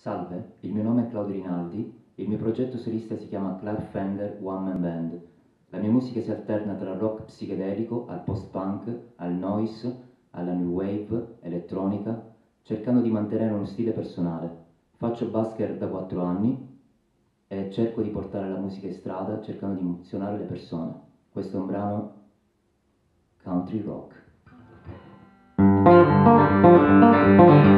Salve, il mio nome è Claudio Rinaldi, il mio progetto solista si chiama Clark Fender One Man Band. La mia musica si alterna tra rock psichedelico, al post-punk, al noise, alla new wave, elettronica, cercando di mantenere uno stile personale. Faccio busker da 4 anni e cerco di portare la musica in strada cercando di emozionare le persone. Questo è un brano country rock.